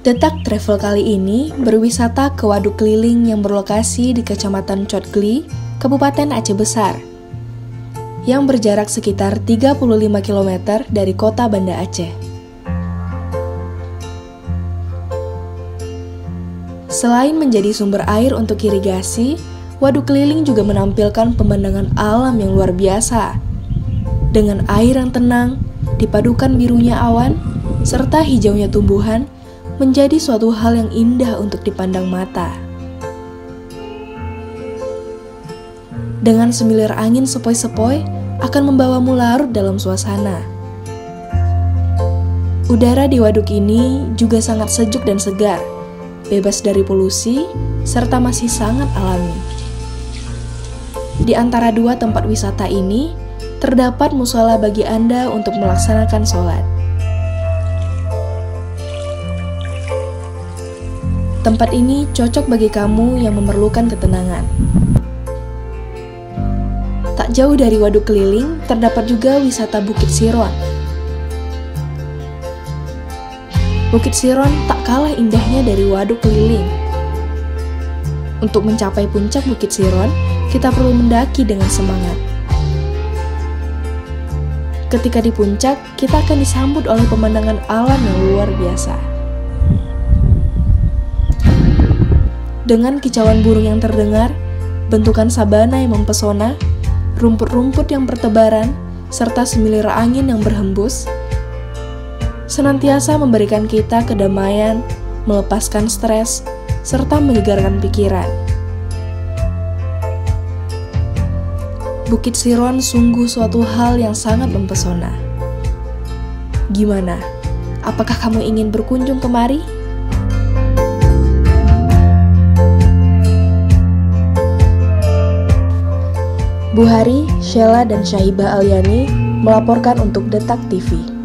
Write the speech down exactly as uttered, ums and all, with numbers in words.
Detak Travel kali ini berwisata ke Waduk Keliling yang berlokasi di Kecamatan Cotgli, Kabupaten Aceh Besar, yang berjarak sekitar tiga puluh lima kilometer dari kota Banda Aceh. Selain menjadi sumber air untuk irigasi, Waduk Keliling juga menampilkan pemandangan alam yang luar biasa. Dengan air yang tenang, dipadukan birunya awan, serta hijaunya tumbuhan, menjadi suatu hal yang indah untuk dipandang mata. Dengan semilir angin sepoi-sepoi akan membawamu larut dalam suasana. Udara di waduk ini juga sangat sejuk dan segar, bebas dari polusi, serta masih sangat alami. Di antara dua tempat wisata ini, terdapat musola bagi Anda untuk melaksanakan sholat. Tempat ini cocok bagi kamu yang memerlukan ketenangan. Tak jauh dari Waduk Keliling, terdapat juga wisata Bukit Siron. Bukit Siron tak kalah indahnya dari Waduk Keliling. Untuk mencapai puncak Bukit Siron, kita perlu mendaki dengan semangat. Ketika di puncak, kita akan disambut oleh pemandangan alam yang luar biasa. Dengan kicauan burung yang terdengar, bentukan sabana yang mempesona, rumput-rumput yang bertebaran, serta semilir angin yang berhembus, senantiasa memberikan kita kedamaian, melepaskan stres, serta menyegarkan pikiran. Bukit Siron sungguh suatu hal yang sangat mempesona. Gimana? Apakah kamu ingin berkunjung kemari? Bu Hari, Sheila, dan Syahibah Alyani melaporkan untuk Detak T V.